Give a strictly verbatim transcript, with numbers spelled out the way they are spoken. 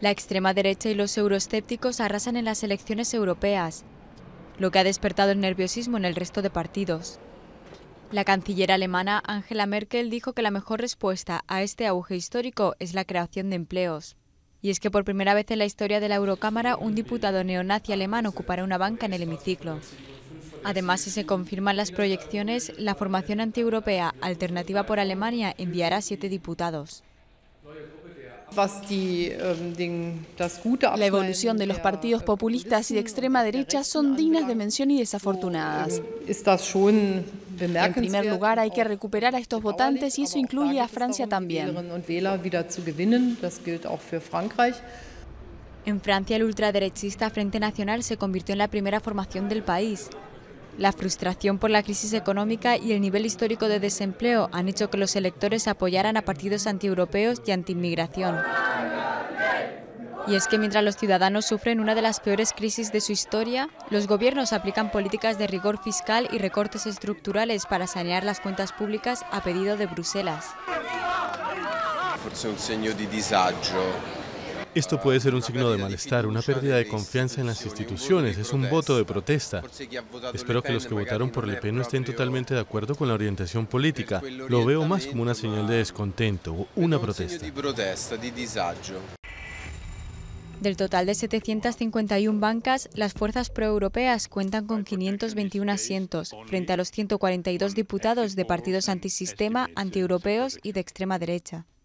La extrema derecha y los euroescépticos arrasan en las elecciones europeas, lo que ha despertado el nerviosismo en el resto de partidos. La canciller alemana Angela Merkel dijo que la mejor respuesta a este auge histórico es la creación de empleos. Y es que por primera vez en la historia de la Eurocámara un diputado neonazi alemán ocupará una banca en el hemiciclo. Además, si se confirman las proyecciones, la formación antieuropea Alternativa por Alemania enviará siete diputados. La evolución de los partidos populistas y de extrema derecha son dignas de mención y desafortunadas. En primer lugar, hay que recuperar a estos votantes y eso incluye a Francia también. En Francia, el ultraderechista Frente Nacional se convirtió en la primera formación del país. La frustración por la crisis económica y el nivel histórico de desempleo han hecho que los electores apoyaran a partidos antieuropeos y antiinmigración. Y es que mientras los ciudadanos sufren una de las peores crisis de su historia, los gobiernos aplican políticas de rigor fiscal y recortes estructurales para sanear las cuentas públicas a pedido de Bruselas. Esto puede ser un signo de malestar, una pérdida de confianza en las instituciones, es un voto de protesta. Espero que los que votaron por Le Pen no estén totalmente de acuerdo con la orientación política. Lo veo más como una señal de descontento, una protesta. Del total de setecientas cincuenta y una bancas, las fuerzas proeuropeas cuentan con quinientos veintiuno asientos, frente a los ciento cuarenta y dos diputados de partidos antisistema, antieuropeos y de extrema derecha.